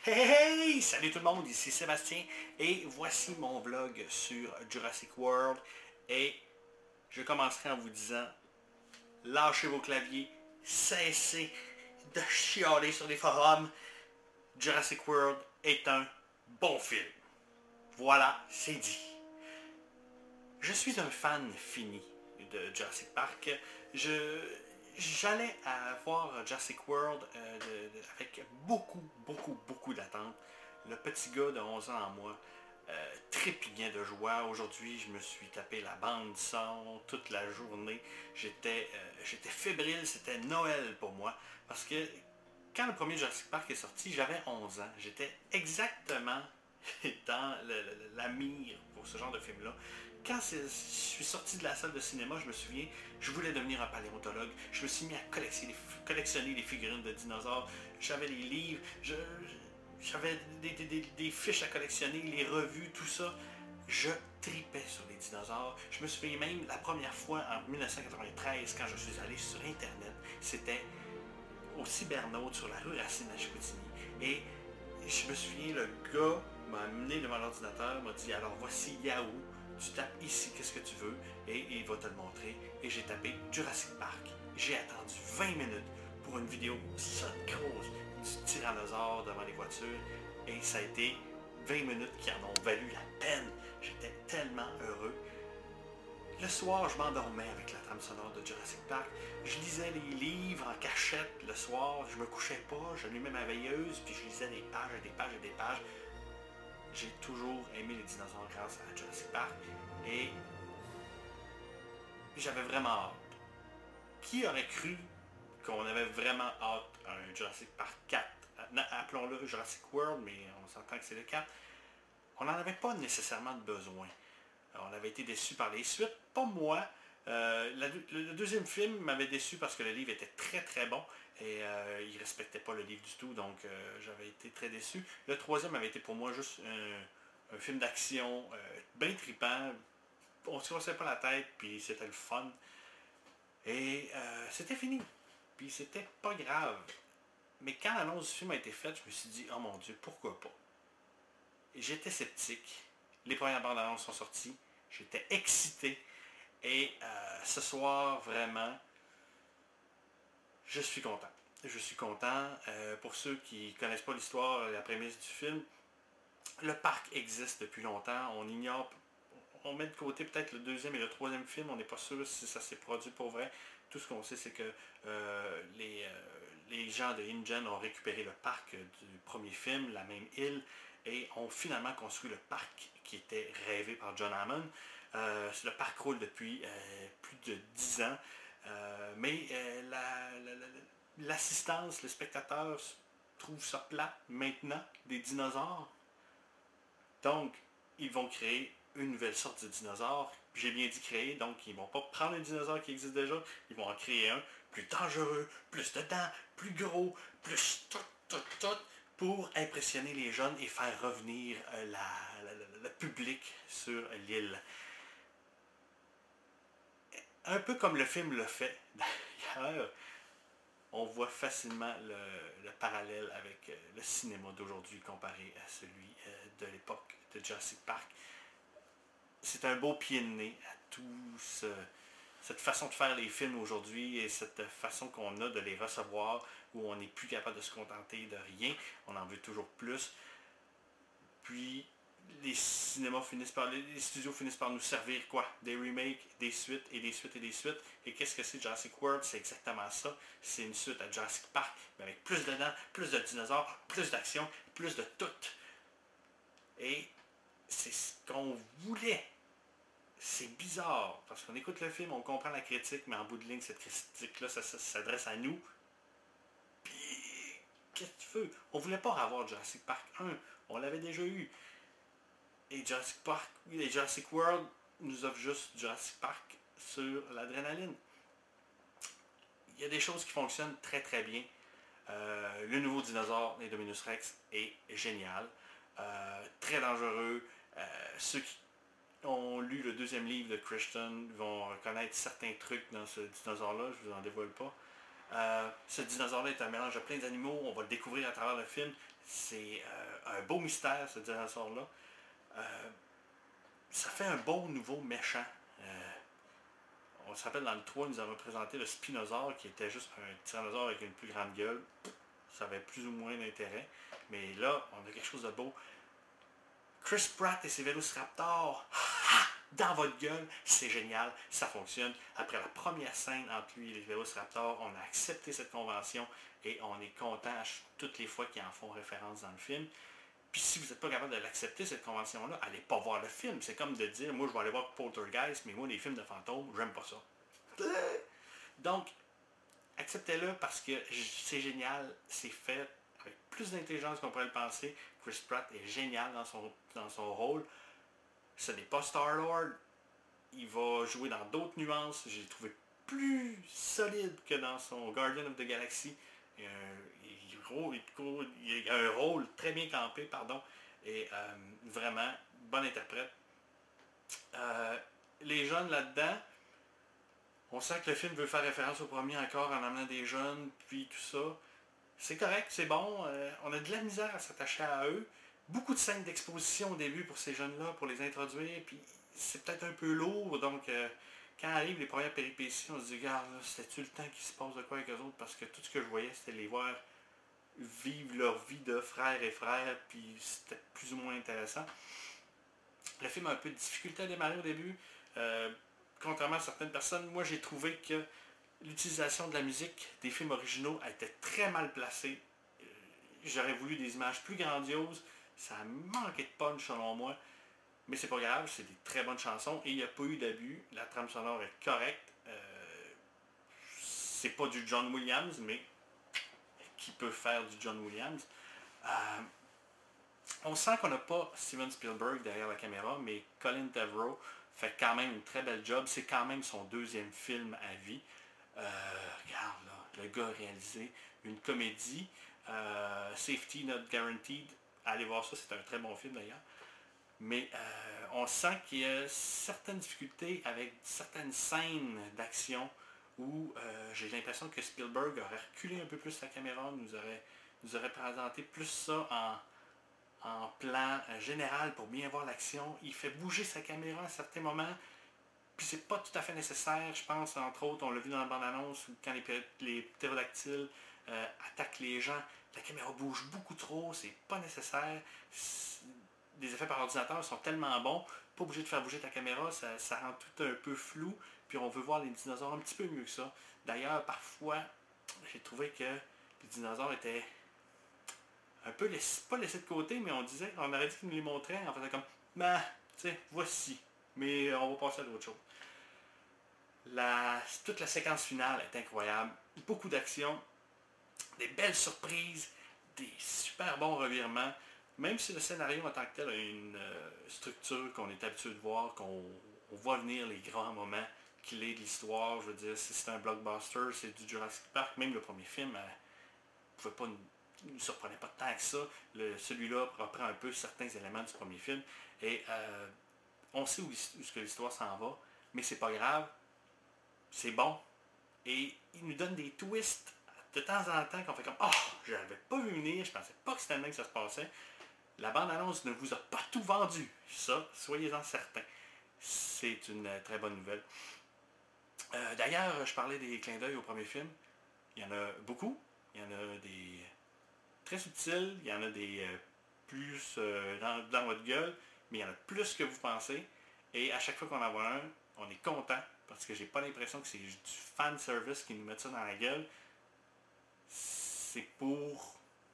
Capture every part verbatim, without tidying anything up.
Hey, hey! Salut tout le monde, ici Sébastien et voici mon vlog sur Jurassic World et je commencerai en vous disant lâchez vos claviers, cessez de chialer sur les forums. Jurassic World est un bon film. Voilà, c'est dit. Je suis un fan fini de Jurassic Park. Je J'allais à voir Jurassic World euh, de, de, avec beaucoup, beaucoup, beaucoup d'attentes. Le petit gars de onze ans en moi euh, trépignait de joie. Aujourd'hui, je me suis tapé la bande son toute la journée. J'étais euh, j'étais fébrile, c'était Noël pour moi. Parce que quand le premier Jurassic Park est sorti, j'avais onze ans. J'étais exactement dans le, le, la mire pour ce genre de film-là. Quand je suis sorti de la salle de cinéma, je me souviens, je voulais devenir un paléontologue. Je me suis mis à collectionner, collectionner les figurines de dinosaures. J'avais les livres, j'avais des, des, des, des fiches à collectionner, les revues, tout ça. Je tripais sur les dinosaures. Je me souviens même la première fois en mille neuf cent quatre-vingt-treize, quand je suis allé sur Internet, c'était au Cybernaute sur la rue Racine à Chicoutimi. Et je me souviens, le gars m'a amené devant l'ordinateur, m'a dit alors voici Yahoo, tu tapes ici qu'est-ce que tu veux et il va te le montrer. Et j'ai tapé Jurassic Park. J'ai attendu vingt minutes pour une vidéo ça grosse du tyrannosaure devant les voitures et ça a été vingt minutes qui en ont valu la peine. J'étais tellement heureux. Le soir, je m'endormais avec la trame sonore de Jurassic Park. Je lisais les livres en cachette le soir. Je me couchais pas, j'allumais ma veilleuse, puis je lisais des pages et des pages et des pages. J'ai toujours aimé les dinosaures grâce à Jurassic Park. Et j'avais vraiment hâte. Qui aurait cru qu'on avait vraiment hâte à un Jurassic Park quatre? Appelons-le Jurassic World, mais on s'entend que c'est le quatre. On n'en avait pas nécessairement de besoin. On avait été déçus par les suites, pas moi. Euh, la, le, le deuxième film m'avait déçu parce que le livre était très très bon et euh, il ne respectait pas le livre du tout, donc euh, j'avais été très déçu. Le troisième avait été pour moi juste un, un film d'action euh, bien trippant. On ne se cassait pas la tête, puis c'était le fun. Et euh, c'était fini. Puis c'était pas grave. Mais quand l'annonce du film a été faite, je me suis dit, oh mon Dieu, pourquoi pas? Et j'étais sceptique. Les premières bandes annonces sont sorties. J'étais excité. Et euh, ce soir, vraiment, je suis content. Je suis content. Euh, pour ceux qui ne connaissent pas l'histoire, la prémisse du film, le parc existe depuis longtemps. On ignore, on met de côté peut-être le deuxième et le troisième film. On n'est pas sûr si ça s'est produit pour vrai. Tout ce qu'on sait, c'est que euh, les, euh, les gens de InGen ont récupéré le parc du premier film, la même île, et ont finalement construit le parc qui était rêvé par John Hammond. Euh, le parc roule depuis euh, plus de dix ans, euh, mais euh, l'assistance, la, la, le spectateur trouve ça plat maintenant, des dinosaures. Donc, ils vont créer une nouvelle sorte de dinosaure. J'ai bien dit créer, donc ils ne vont pas prendre un dinosaure qui existe déjà, ils vont en créer un plus dangereux, plus de dents, plus gros, plus tout, tout, tout, pour impressionner les jeunes et faire revenir euh, la, la, la, le public sur l'île. Un peu comme le film le fait, d'ailleurs, on voit facilement le, le parallèle avec le cinéma d'aujourd'hui comparé à celui de l'époque de Jurassic Park. C'est un beau pied de nez à tout ce, cette façon de faire les films aujourd'hui et cette façon qu'on a de les recevoir où on n'est plus capable de se contenter de rien, on en veut toujours plus. Puis les cinémas finissent par, les studios finissent par nous servir quoi? Des remakes, des suites et des suites et des suites. Et qu'est-ce que c'est Jurassic World? C'est exactement ça. C'est une suite à Jurassic Park, mais avec plus de dents, plus de dinosaures, plus d'action, plus de tout. Et c'est ce qu'on voulait. C'est bizarre, parce qu'on écoute le film, on comprend la critique, mais en bout de ligne, cette critique-là, ça, ça, ça s'adresse à nous. Puis, qu'est-ce que tu veux? On voulait pas avoir Jurassic Park un, on l'avait déjà eu. Et Jurassic Park, et Jurassic World nous offre juste Jurassic Park sur l'adrénaline. Il y a des choses qui fonctionnent très très bien. Euh, le nouveau dinosaure, Indominus Rex, est génial. Euh, très dangereux. Euh, ceux qui ont lu le deuxième livre de Christian vont reconnaître certains trucs dans ce dinosaure-là, je ne vous en dévoile pas. Euh, ce dinosaure-là est un mélange de plein d'animaux, on va le découvrir à travers le film. C'est euh, un beau mystère, ce dinosaure-là. Euh, ça fait un beau nouveau méchant. Euh, on se rappelle dans le trois, nous avons présenté le Spinosaure, qui était juste un tyrannosaure avec une plus grande gueule. Ça avait plus ou moins d'intérêt. Mais là, on a quelque chose de beau. Chris Pratt et ses Vélociraptors, dans votre gueule, c'est génial, ça fonctionne. Après la première scène entre lui et les Vélociraptors, on a accepté cette convention et on est content toutes les fois qu'ils en font référence dans le film. Puis si vous n'êtes pas capable de l'accepter, cette convention-là, allez pas voir le film. C'est comme de dire, moi je vais aller voir Poltergeist, mais moi les films de fantômes, j'aime pas ça. Donc, acceptez-le parce que c'est génial, c'est fait avec plus d'intelligence qu'on pourrait le penser. Chris Pratt est génial dans son, dans son rôle. Ce n'est pas Star-Lord. Il va jouer dans d'autres nuances. J'ai trouvé plus solide que dans son Guardian of the Galaxy. Il, il, il, il a un rôle très bien campé, pardon. Et euh, vraiment, bon interprète. Euh, les jeunes là-dedans, on sent que le film veut faire référence au premier encore en amenant des jeunes, puis tout ça. C'est correct, c'est bon. Euh, on a de la misère à s'attacher à eux. Beaucoup de scènes d'exposition au début pour ces jeunes-là, pour les introduire, puis c'est peut-être un peu lourd, donc euh, quand arrivent les premières péripéties, on se dit, regarde, c'était-tu le temps qu'il se passe de quoi avec eux autres, parce que tout ce que je voyais, c'était les voir vivre leur vie de frères et frères, puis c'était plus ou moins intéressant. Le film a un peu de difficulté à démarrer au début, euh, contrairement à certaines personnes, moi j'ai trouvé que l'utilisation de la musique des films originaux a été très mal placée. Euh, J'aurais voulu des images plus grandioses, ça a manqué de punch selon moi, mais c'est pas grave, c'est des très bonnes chansons et il n'y a pas eu d'abus, la trame sonore est correcte. Euh, c'est pas du John Williams, mais qui peut faire du John Williams. Euh, on sent qu'on n'a pas Steven Spielberg derrière la caméra, mais Colin Trevorrow fait quand même une très belle job. C'est quand même son deuxième film à vie. Euh, regarde là, le gars a réalisé une comédie, euh, Safety Not Guaranteed. Allez voir ça, c'est un très bon film d'ailleurs. Mais euh, on sent qu'il y a certaines difficultés avec certaines scènes d'action où euh, j'ai l'impression que Spielberg aurait reculé un peu plus la caméra, nous aurait, nous aurait présenté plus ça en, en plan général pour bien voir l'action. Il fait bouger sa caméra à certains moments, puis c'est pas tout à fait nécessaire, je pense, entre autres, on l'a vu dans la bande-annonce, où quand les, les ptérodactyles euh, attaquent les gens, la caméra bouge beaucoup trop, c'est pas nécessaire. Les effets par ordinateur sont tellement bons, pas obligé de faire bouger ta caméra, ça, ça rend tout un peu flou, puis on veut voir les dinosaures un petit peu mieux que ça. D'ailleurs, parfois, j'ai trouvé que les dinosaures étaient un peu, laissés, pas laissés de côté, mais on disait, on aurait dit qu'ils nous les montraient, en faisant comme, ben, tu sais, voici, mais on va passer à d'autres choses. La, toute la séquence finale est incroyable, beaucoup d'action, des belles surprises, des super bons revirements. Même si le scénario en tant que tel a une euh, structure qu'on est habitué de voir, qu'on voit venir les grands moments clés de l'histoire, je veux dire, si c'est un blockbuster, c'est du Jurassic Park, même le premier film euh, pouvait pas nous, nous surprenait pas tant que ça. Celui-là reprend un peu certains éléments du premier film et euh, on sait où, où ce que l'histoire s'en va, mais c'est pas grave, c'est bon et il nous donne des twists de temps en temps qu'on fait comme « Oh, je l'avais pas vu venir, je pensais pas que c'était le même que ça se passait ». La bande-annonce ne vous a pas tout vendu. Ça, soyez-en certains. C'est une très bonne nouvelle. Euh, D'ailleurs, je parlais des clins d'œil au premier film. Il y en a beaucoup. Il y en a des très subtils. Il y en a des euh, plus euh, dans, dans votre gueule. Mais il y en a plus que vous pensez. Et à chaque fois qu'on en voit un, on est content. Parce que j'ai pas l'impression que c'est du fan service qui nous met ça dans la gueule. C'est pour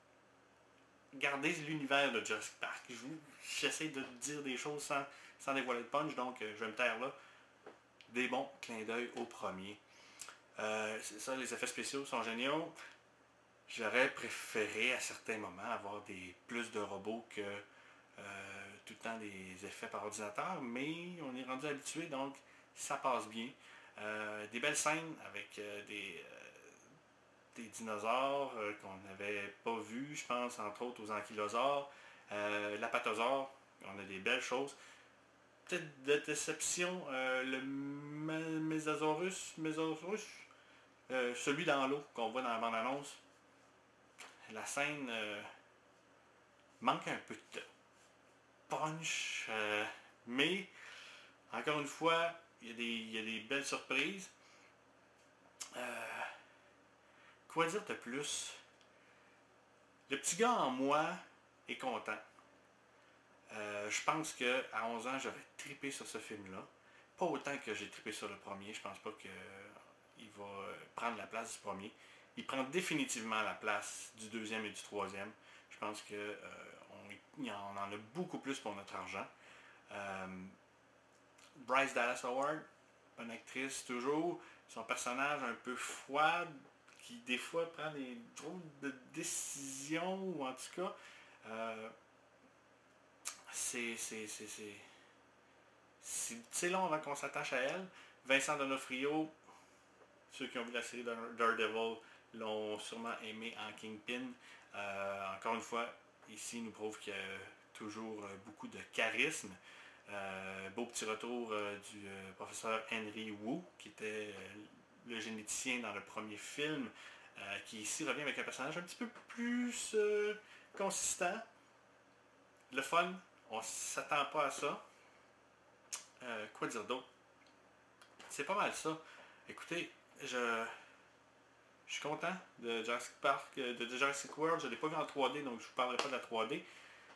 garder l'univers de Jurassic Park. J'essaie de dire des choses sans, sans dévoiler de punch, donc euh, je vais me taire là. Des bons clins d'œil au premier. Euh, c'est ça, les effets spéciaux sont géniaux. J'aurais préféré à certains moments avoir des plus de robots que euh, tout le temps des effets par ordinateur, mais on est rendu habitué, donc ça passe bien. Euh, des belles scènes avec euh, des... Euh, des dinosaures euh, qu'on n'avait pas vus, je pense, entre autres aux ankylosaures, euh, l'apatosaure, on a des belles choses. Peut-être de déception, euh, le Mésasaurus, Mésasaurus euh, celui dans l'eau qu'on voit dans la bande-annonce. La scène, euh, manque un peu de punch, euh, mais encore une fois, il y a des, il y a des belles surprises. Euh, quoi dire de plus? Le petit gars en moi est content. Euh, je pense qu'à onze ans, j'aurais trippé sur ce film-là. Pas autant que j'ai trippé sur le premier. Je pense pas qu'il va prendre la place du premier. Il prend définitivement la place du deuxième et du troisième. Je pense qu'on euh, on en a beaucoup plus pour notre argent. Euh, Bryce Dallas Howard, bonne actrice toujours. Son personnage un peu froid, qui des fois prend des drôles de décisions, ou en tout cas, euh, c'est, c'est, c'est, c'est, c'est, c'est long avant qu'on s'attache à elle. Vincent D'Onofrio, ceux qui ont vu la série Daredevil l'ont sûrement aimé en Kingpin. Euh, encore une fois, ici, il nous prouve qu'il y a toujours beaucoup de charisme. Euh, beau petit retour euh, du euh, professeur Henry Wu, qui était euh, le généticien dans le premier film, euh, qui ici revient avec un personnage un petit peu plus euh, consistant. Le fun, on ne s'attend pas à ça. Euh, quoi dire d'autre? C'est pas mal ça. Écoutez, je, je suis content de Jurassic Park, de, de Jurassic World. Je ne l'ai pas vu en trois D, donc je ne vous parlerai pas de la trois D.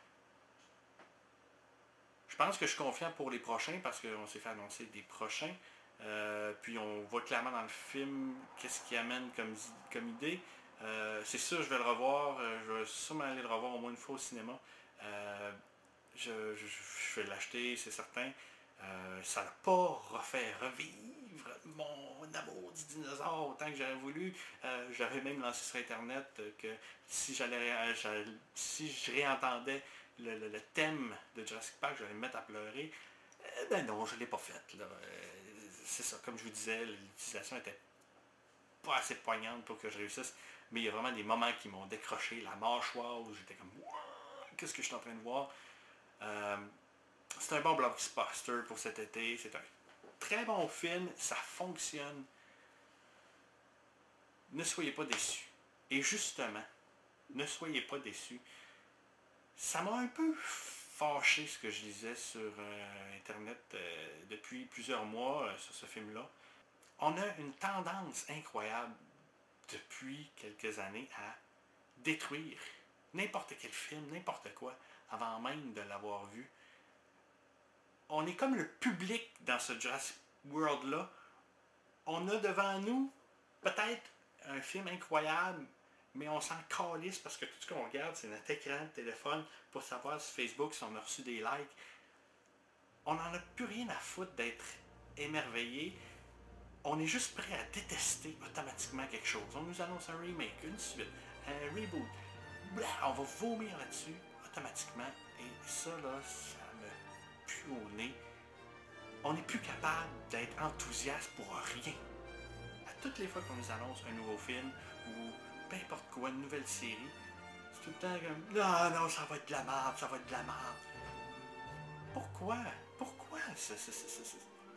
Je pense que je suis confiant pour les prochains parce qu'on s'est fait annoncer des prochains. Euh, puis on voit clairement dans le film qu'est-ce qu'il amène comme, comme idée. Euh, c'est sûr, je vais le revoir. Euh, je vais sûrement aller le revoir au moins une fois au cinéma. Euh, je, je, je vais l'acheter, c'est certain. Euh, ça n'a pas refait revivre mon amour du dinosaure autant que j'aurais voulu. Euh, j'avais même lancé sur Internet que si j'allais, si je réentendais le, le, le thème de Jurassic Park, j'allais me mettre à pleurer. Euh, ben non, je ne l'ai pas fait. Là. Euh, c'est ça, comme je vous disais, l'utilisation était pas assez poignante pour que je réussisse. Mais il y a vraiment des moments qui m'ont décroché la mâchoire où j'étais comme qu'est-ce que je suis en train de voir? Euh, c'est un bon blockbuster pour cet été. C'est un très bon film. Ça fonctionne. Ne soyez pas déçus. Et justement, ne soyez pas déçus. Ça m'a un peu fâché ce que je lisais sur euh, Internet euh, depuis plusieurs mois euh, sur ce film-là. On a une tendance incroyable depuis quelques années à détruire n'importe quel film, n'importe quoi, avant même de l'avoir vu. On est comme le public dans ce Jurassic World-là. On a devant nous peut-être un film incroyable, mais on s'en calisse parce que tout ce qu'on regarde, c'est notre écran de téléphone pour savoir sur Facebook si on a reçu des likes. On n'en a plus rien à foutre d'être émerveillé. On est juste prêt à détester automatiquement quelque chose. On nous annonce un remake, une suite, un reboot. Blah, on va vomir là-dessus automatiquement. Et ça, là, ça me pue au nez. On n'est plus capable d'être enthousiaste pour rien. À toutes les fois qu'on nous annonce un nouveau film ou peu importe quoi, une nouvelle série, c'est tout le temps comme non, non, ça va être de la merde, ça va être de la merde. Pourquoi? Pourquoi ce, ce, ce, ce, ce,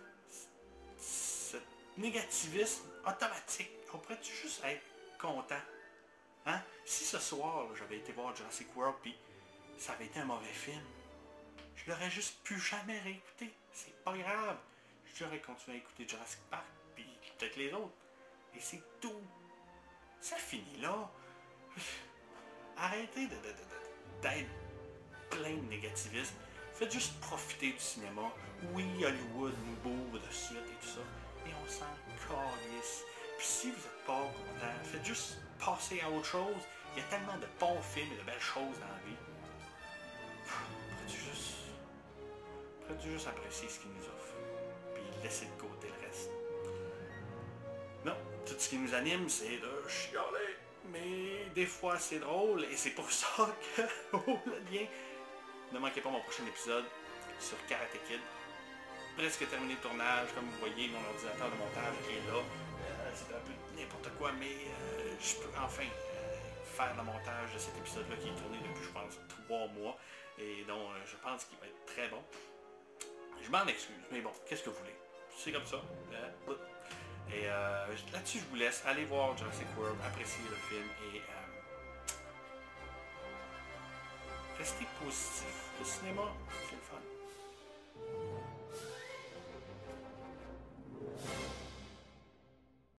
ce négativisme automatique? On pourrait-tu juste être content? Hein? Si ce soir, j'avais été voir Jurassic World puis ça avait été un mauvais film, je l'aurais juste plus jamais réécouté. C'est pas grave. J'aurais continué à écouter Jurassic Park puis peut-être les autres. Et c'est tout. Ça finit là. Arrêtez de, de, de, d'être plein de négativisme. Faites juste profiter du cinéma. Oui, Hollywood nous bourre de suite et tout ça. Mais on s'en calisse. Puis si vous n'êtes pas content, faites juste passer à autre chose. Il y a tellement de bons films et de belles choses dans la vie. Pourrais-tu juste... Pourrais-tu juste apprécier ce qu'il nous offre. Puis laisser de côté le reste. Non, tout ce qui nous anime, c'est de chialer. Mais des fois, c'est drôle. Et c'est pour ça que... Oh, le lien... Ne manquez pas mon prochain épisode sur Karate Kid. Presque terminé le tournage, comme vous voyez, mon ordinateur de montage est là. Euh, c'est un peu n'importe quoi, mais euh, je peux enfin euh, faire le montage de cet épisode-là qui est tourné depuis, je pense, trois mois. Et donc, euh, je pense qu'il va être très bon. Je m'en excuse, mais bon, qu'est-ce que vous voulez? C'est comme ça. Euh, et euh, là-dessus, je vous laisse. Allez voir Jurassic World, apprécier le film et... Euh, restez positif. Le cinéma, c'est le fun.